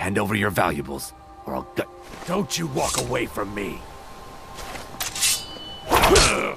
Hand over your valuables, or I'll gut. Don't you walk away from me.